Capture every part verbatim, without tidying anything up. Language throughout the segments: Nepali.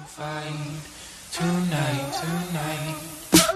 find tonight, tonight.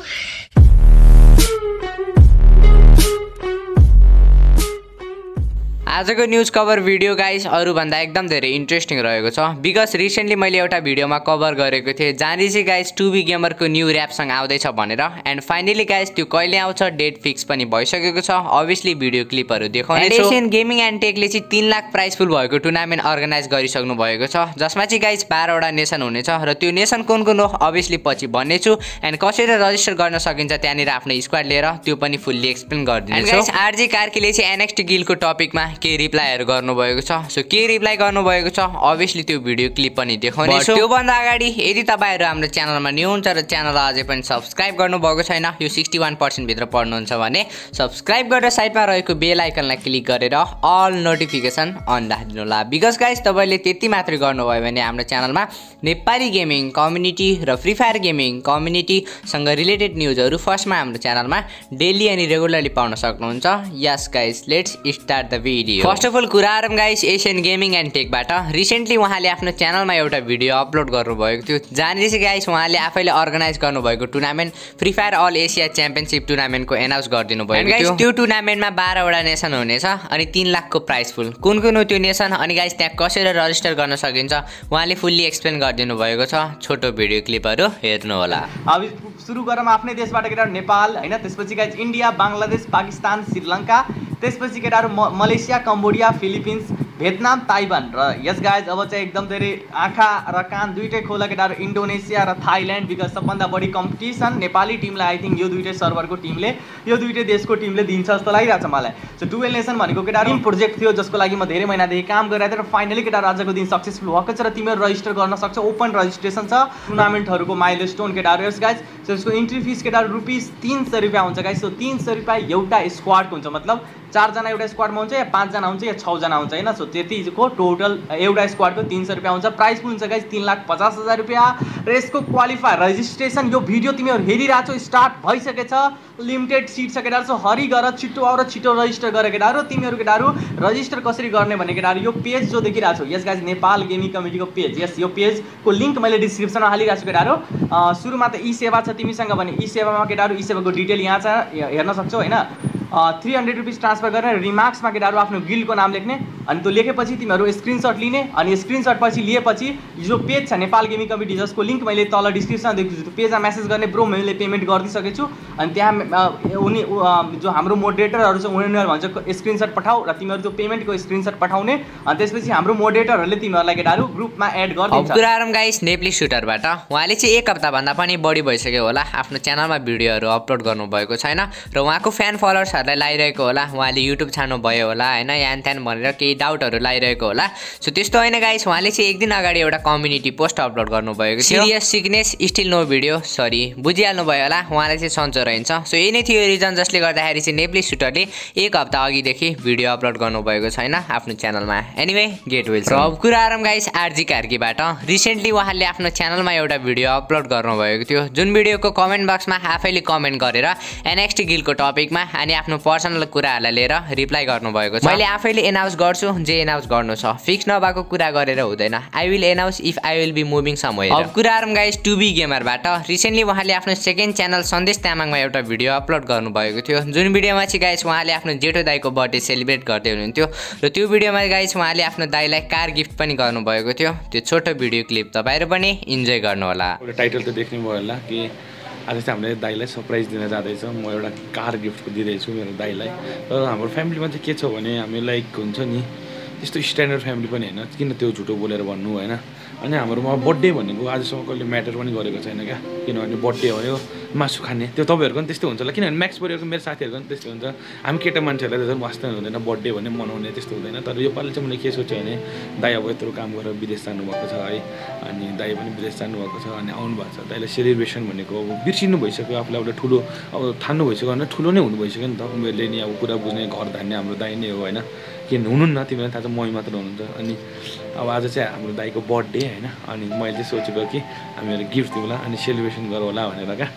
आजको न्यूज कभर भिडियो गाइस अरु भन्दा एकदम धेरै इन्ट्रेस्टिङ रहेको छ बिकज रिसेन्टली मैले एउटा भिडियोमा कभर गरेको थिएँ जहाँनिर चाहिँ गाइस टु बी गेमरको न्यू र्यापसँग आउँदैछ भनेर एन्ड फाइनली गाइस त्यो कहिले आउँछ डेट फिक्स पनि भइसकेको छ अभियसली भिडियो क्लिपहरु देखाउने छु। एसियन गेमिङ एन्ड टेकले चाहिँ तीन लाख प्राइज पुल भएको टुर्नामेन्ट अर्गनाइज गरिसक्नु भएको छ जसमा चाहिँ गाइस बाह्र वटा नेसन हुनेछ र त्यो नेसन कुन कुन हो अभियसली पछि भन्ने छु एन्ड कसरी रजिस्टर गर्न सकिन्छ त्यहाँनिर आफ्नो स्क्वाड लिएर त्यो पनि फुल्ली एक्सप्लेन गरिदिन्छु। गाइस आरजी कार्कीले चाहिँ एनएक्सटी गिलको टपिकमा के रिप्लाईहरु गर्नुभएको छ सो के रिप्लाई गर्नुभएको छ अभियसली त्यो भिडियो क्लिप पनि देखाउने छु। त्यो भन्दा अगाडि यदि तपाईहरु हाम्रो च्यानलमा न्यू हुनुहुन्छ र च्यानललाई अझै पनि सब्स्क्राइब गर्नुभएको छैन यो सिक्सटी वान पर्सेन्ट भित्र पढ्नुहुन्छ भने सब्स्क्राइब गरेर साइडमा रहेको बेल आइकनलाई क्लिक गरेर अल नोटिफिकेसन अन राखिदिनु होला बिकज गाइस तपाईले त्यति मात्रै गर्नुभयो भने हाम्रो च्यानलमा नेपाली गेमिङ कम्युनिटी र फ्री फायर गेमिङ कम्युनिटी सँग रिलेटेड न्यूजहरु फर्स्टमा हाम्रो च्यानलमा डेली अनि रेगुलरली पाउन सक्नुहुन्छ। Yes guys let's start the video. First of all कुरा आरम गाइस एसियन गेमिङ एन्ड टेकबाट रिसेन्टली उहाँले आफ्नो च्यानलमा एउटा भिडियो अपलोड गर्नुभएको थियो जहाँनिर चाहिँ गाइस उहाँले आफैले अर्गनाइज गर्नुभएको tournament Free Fire all Asia championship टुर्नामेन्टको एनाउन्स गरिदिनु भएको थियो। त्यो टुर्नामेन्टमा बाह्र वटा नेसन हुनेछ अनि तीन लाखको प्राइज पुल कुन कुन हो त्यो नेसन अनि गाइस त्यहाँ कसरी रजिस्टर गर्न सकिन्छ उहाँले फुल्ली एक्सप्लेन गरिदिनु भएको छ। छोटो भिडियो क्लिपहरु हेर्नु होला। अब सुरु गरौँ आफ्नै देशबाट केटाहरु नेपाल हैन त्यसपछि गाइस इन्डिया बांग्लादेश पाकिस्तान श्रीलङ्का त्यसपछि केटाहरु Malaysia Cambodia Philippines Vietnam Taiwan र यस गाइज अब चाहिँ एकदम धेरै आँखा र कान दुईटै खोला केटाहरु इन्डोनेसिया र थाइल्यान्ड बिकज सबभन्दा बढी कम्पिटिसन नेपाली टिमलाई आई थिंक यो दुईटै सर्भरको टिमले यो दुईटै देशको टिमले दिन्छ जस्तो लागिरहेछ मलाई। सो डुएल नेसन भनेको केटाहरु टिम प्रोजेक्ट थियो जसको लागि म धेरै महिनादेखि काम गरिरहेको थिएँ र फाइनली केटाहरु आजको दिन सक्सेसफुल भएको छ र तिमीहरु रजिस्टर गर्न सक्छौ। ओपन रजिस्ट्रेसन छ टुर्नामेन्टहरुको माइलस्टोन केटाहरु यस गाइज सो यसको इन्ट्री फिस केटाहरु रुपीस तीन सौ रुपैयाँ हुन्छ गाइज। सो तीन सौ रुपैयाँ एउटा स्क्वाडको हुन्छ मतलब चारजना एउटा स्क्वाडमा हुन्छ या पाँचजना हुन्छ या छजना हुन्छ हैन। सो त्यतिको टोटल एउटा स्क्वाडको तीन सौ रुपैयाँ हुन्छ। प्राइस पुल हुन्छ गाइस तीन लाख पचास हजार रुपैयाँ र यसको क्वालिफायर रजिस्ट्रेसन यो भिडियो तिमीहरु हेरिरहेछौ स्टार्ट भइसकेछ लिमिटेड सिट छ केटाहरु। सो हरि गर छिटो आउ र छिटो रजिस्टर गर केटाहरु। तिमीहरु केटाहरु रजिस्टर कसरी गर्ने भने केटाहरु यो पेज जो देखिरहेछौ यस गाइस नेपाल गेमिङ कमिटीको पेज यस यो पेजको लिंक मैले डिस्क्रिप्सनमा हालिरहेछु केटाहरु। सुरुमा त ई सेवा छ तिमीसँग भने ई सेवामा केटाहरु ई सेवाको डिटेल यहाँ छ हेर्न सक्छौ हैन। थ्री हंड्रेड रुपीस ट्रान्सफर गरेर रिमार्क्समा केटाहरु आफ्नो गिल्डको नाम लेख्ने अनि त्यो लेखेपछि तिमीहरु स्क्रिनशट लिने अनि स्क्रिनशट पछि लिएपछि जो पेज छ नेपाल गेमिङ कमिटी जसको लिंक मैले तल डिस्क्रिप्सनमा दिएको छु त्यो पेजमा मेसेज गर्ने ब्रो मैले पेमेन्ट गरिदिसकेको छु अनि त्यहाँ उनी जो हाम्रो मोडरेटरहरु छ उनीहरु भन्छ स्क्रिनशट पठाऊ र तिमीहरु त्यो पेमेन्टको स्क्रिनशट पठाउने अनि त्यसपछि हाम्रो मोडरेटरहरुले तिमीहरुलाई केटाहरु ग्रुपमा एड गरिदिन्छ। गुरारम गाइस नेप्ली सुटरबाट उहाँले चाहिँ एक हप्ता भन्दा पनि बढी भइसक्यो होला आफ्नो च्यानलमा भिडियोहरु अपलोड गर्नु भएको छैन र उहाँको फ्यान फलोअर्स लाई लाइरहेको होला उहाँले युट्युब छाड्नु भयो होला हैन यान त्यान भनेर केही डाउटहरु लाइरहेको होला। सो त्यस्तो हैन गाइस उहाँले चाहिँ एक दिन अगाडि एउटा कम्युनिटी पोस्ट अपलोड गर्नु भएको थियो serious sickness still no video sorry बुझिहाल्नु भयो होला उहाँले चाहिँ सन्चो रहन्छ। सो यही नै थियो रिजन जसले गर्दाखेरि चाहिँ नेप्ली सुटरले एक हप्ता अघिदेखि भिडियो अपलोड गर्नु भएको छैन आफ्नो च्यानलमा। एनीवे गेट विल अब कुरा आरम गाइस आरजी कार्कीबाट रिसेन्टली उहाँले आफ्नो च्यानलमा एउटा भिडियो अपलोड गर्नु भएको थियो जुन भिडियोको कमेन्ट बक्समा आफैले कमेन्ट गरेर एनएक्सटी गिलको टपिकमा अनि आफ्नो पर्सनल कुराहरुलाई लिएर रिप्लाई गर्नुभएको छ। मैले आफैले एनाउन्स गर्छु जे एनाउन्स गर्नु छ फिक्स नभएको कुरा गरेर हुँदैन I will announce if I will be moving somewhere. अब कुरा आरम गाइस टु बी गेमरबाट रिसेन्टली उहाँले आफ्नो सेकेन्ड च्यानल सन्देश तामाङमा एउटा भिडियो अपलोड गर्नुभएको थियो जुन भिडियोमा चाहिँ गाइस उहाँले आफ्नो जेठो दाइको बर्थडे सेलिब्रेट गर्दै हुनुहुन्थ्यो र त्यो भिडियोमा गाइस उहाँले आफ्नो दाइलाई कार गिफ्ट पनि गर्नुभएको थियो। त्यो छोटो भिडियो क्लिप तपाईहरु पनि इन्जोय गर्नु होला। टाइटल त देख्नु भयो होला कि आज चाहिँ हामीले दाइलाई सरप्राइज दिन जाँदैछ म एउटा कार गिफ्ट दिँदैछु मेरो दाइलाई। र हाम्रो फ्यामिलीमा चाहिँ के छ भने हामी लाइक हुन्छ नि त्यस्तो स्ट्यान्डर्ड फ्यामिली पनि होइन किन त्यो झुटो बोलेर भन्नु होइन। अनि हाम्रोमा बर्थडे भनेको आजसम्म कहिले म्याटर पनि गरेको छैन क्या किनभने बर्थडे भयो मासु खाने त्यो तपाईँहरूको पनि त्यस्तै हुन्छ होला किनभने म्याक्स परिवारको मेरो साथीहरूको पनि त्यस्तै हुन्छ। हामी केटा मान्छेहरूलाई त झन् वास्तव हुँदैन बर्थडे भने मनाउने त्यस्तो हुँदैन। तर योपालि चाहिँ मैले के सोचेँ भने दाइ अब यत्रो काम गरेर विदेश जानुभएको छ है अनि दाइ पनि विदेश जानुभएको छ अनि आउनु भएको छ दाइलाई सेलिब्रेसन भनेको अब बिर्सिनु भइसक्यो आफूलाई एउटा ठुलो अब ठान्नु भइसक्यो भने ठुलो नै हुनु भइसक्यो नि त उमेरले नि अब कुरा बुझ्ने घर धान्ने हाम्रो दाइ नै हो होइन किन हुनुहुन्न तिमीलाई थाहा छ मै मात्र हुनुहुन्छ। अनि अब आज चाहिँ हाम्रो दाइको बर्थडे होइन अनि मैले चाहिँ सोचेको कि हामीहरू गिफ्ट दिउँला अनि सेलिब्रेसन गरौँ होला भनेर क्या।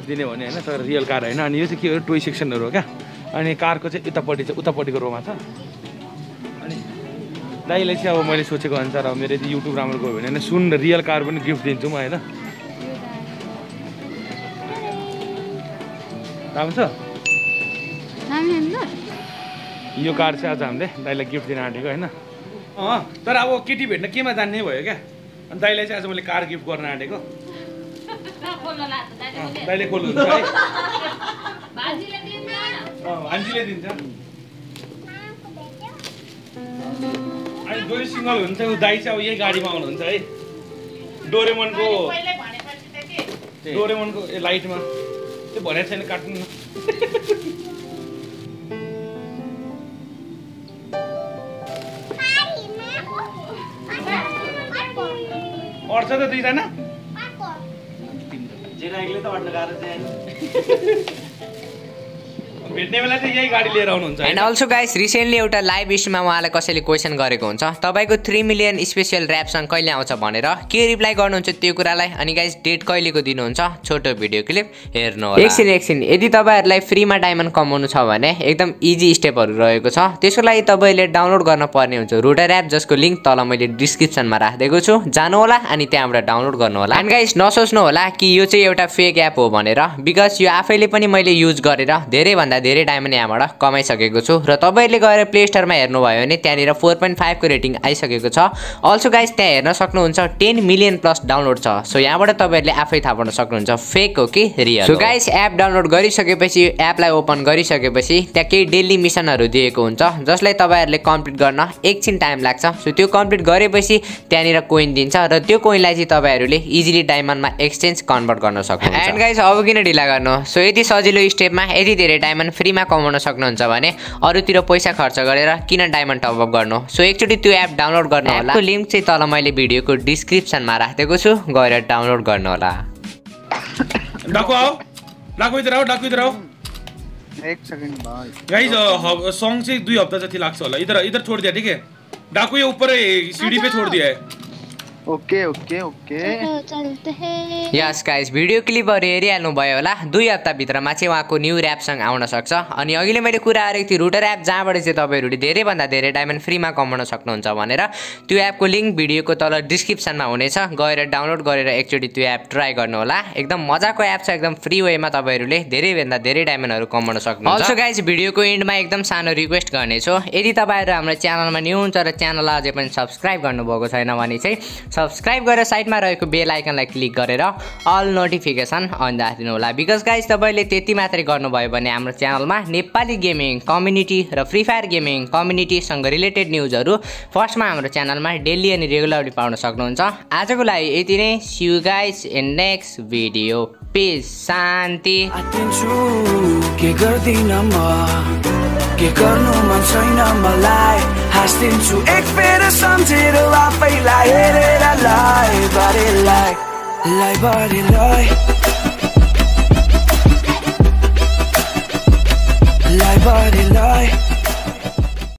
दिने भने होइन, तर रियल कार होइन। अनि यो चाहिँ के हो, टोय सेक्सनहरू हो क्या। अनि कारको चाहिँ उतापट्टि चाहिँ उतापट्टिको रोमा छ। अनि दाइलाई चाहिँ अब मैले सोचेको अनुसार अब मेरो यदि युट्युब राम्रो गयो भने सुन रियल कार पनि गिफ्ट दिन्छु म होइन। राम्रो छ यो कार चाहिँ आज हामीले दाइलाई गिफ्ट दिन आँटेको होइन। अँ तर अब केटी भेट्न केमा जान्ने भयो क्या। अनि दाइलाई चाहिँ आज मैले कार गिफ्ट गर्न आँटेको। दाइले खोल्नुहुन्छ है, भान्जीले दिन्छ। अनि दोरी सिङ्गल हुन्छ ऊ दाइ चाहिँ अब यही गाडीमा आउनुहुन्छ है। डोरेमनको डोरेमनको ए लाइटमा त्यो भनेको छैन, काट्नु न। अड्छ त दुईजना भेट्ने बेला चाहिँ यही गाडी लिएर आउनुहुन्छ। एन्ड अल्सो गाइस रिसेन्टली एउटा लाइभ स्ट्रिममा उहाँलाई कसैले क्वेसन गरेको हुन्छ तपाईँको थ्री मिलियन स्पेसल ऱ्यापसँग कहिले आउँछ भनेर के रिप्लाई गर्नुहुन्छ त्यो कुरालाई। अनि गाइस डेट कहिलेको दिनुहुन्छ छोटो भिडियो क्लिप हेर्नु होला। एकछिन एकछिन यदि तपाईँहरूलाई फ्रीमा डायमन्ड कमाउनु छ भने एकदम इजी स्टेपहरू रहेको छ। त्यसको लागि तपाईँले डाउनलोड गर्न पर्ने हुन्छ रुटर एप, जसको लिङ्क तल मैले डिस्क्रिप्सनमा राखिदिएको छु, जानु होला अनि त्यहाँबाट डाउनलोड गर्नु होला। एन्ड गाइस नसोच्नु होला कि यो चाहिँ एउटा फेक एप हो भनेर, बिकज यो आफैले पनि मैले युज गरेर धेरैभन्दा धेरै डायमन्ड यहाँबाट कमाइसकेको छु। र तपाईँले गएर प्ले स्टोरमा हेर्नुभयो भने त्यहाँनिर फोर पोइन्ट फाइभको रेटिङ आइसकेको छ। अल्सो गाइस त्यहाँ हेर्न सक्नुहुन्छ टेन मिलियन प्लस डाउनलोड छ। सो यहाँबाट तपाईँहरूले आफै थाहा पाउन सक्नुहुन्छ फेक हो कि real. So guys app download गरिसकेपछि एपलाई ओपन गरिसकेपछि त्यहाँ केही डेली मिसनहरू दिएको हुन्छ जसलाई तपाईँहरूले कम्प्लिट गर्न एकछिन टाइम लाग्छ। सो त्यो कम्प्लिट गरेपछि त्यहाँनिर कोइन दिन्छ र त्यो कोइनलाई चाहिँ तपाईँहरूले इजिली डायमन्डमा एक्सचेन्ज कन्भर्ट गर्न सक्नुहुन्छ। एन्ड गाइस अब किन ढिला गर्नु, सो यति सजिलो स्टेपमा यति धेरै डायमन्ड फ्रीमा कमाउन सक्नुहुन्छ भने अरूतिर पैसा खर्च गरेर किन डायमन्ड टपअप गर्नु। सो एकचोटि त्यो एप डाउनलोड गर्नु होला। त्यो लिङ्क चाहिँ तल मैले भिडियोको डिस्क्रिप्सनमा राखिदिएको छु, गएर डाउनलोड गर्नु होला। डाकु आओ, डाकु इधर आओ, डाकु इधर आओ। एक सेकंड भाई गाइस सॉन्ग से दुई हफ्ता जति लाग्छ होला। इधर इधर छोड़ दिया, ठीक है। डाकू ये ऊपर सीढ़ी पे छोड़ दिया है। ओके ओके ओके चलते हैं। यस गाइस भिडियो क्लिपहरू हेरिहाल्नु भयो होला। दुई हप्ताभित्रमा चाहिँ उहाँको न्यू ऱ्यापसँग आउन सक्छ। अनि अघिले मैले कुरा गरेको थिएँ रुटर एप, जहाँबाट चाहिँ तपाईँहरूले धेरैभन्दा धेरै डायमन्ड फ्रीमा कमाउन सक्नुहुन्छ भनेर। त्यो एपको लिङ्क भिडियोको तल डिस्क्रिप्सनमा हुनेछ, गएर डाउनलोड गरेर एकचोटि त्यो एप ट्राई गर्नु होला। एकदम मजाको एप छ, एकदम फ्री वेमा तपाईँहरूले धेरैभन्दा धेरै डायमन्डहरू कमाउन सक्नुहुन्छ। अल्सो गाइस भिडियोको एन्डमा एकदम सानो रिक्वेस्ट गर्नेछु, यदि तपाईँहरू हाम्रो च्यानलमा न्यू हुन्छ र च्यानललाई अझै पनि सब्सक्राइब गर्नुभएको छैन भने चाहिँ सब्सक्राइब गरेर साइडमा रहेको बेल आइकनलाई क्लिक गरेर अल नोटिफिकेसन अन राखिदिनु होला। बिकज गाइस तपाईँले त्यति मात्रै गर्नुभयो भने हाम्रो च्यानलमा नेपाली गेमिङ कम्युनिटी र फ्री फायर गेमिङ कम्युनिटीसँग रिलेटेड न्युजहरू फर्स्टमा हाम्रो च्यानलमा डेली अनि रेगुलरली पाउन सक्नुहुन्छ। आजको लागि यति नै। See you guys in next video. Peace शान्ति। के गर्दिन म के गर्नु मन छैन मलाई, हाँस्दिन्छु एक फेर सम्झेर आफैलाई हेरेर लाई बारेलाई लाई बारेलाई लाई बारेलाई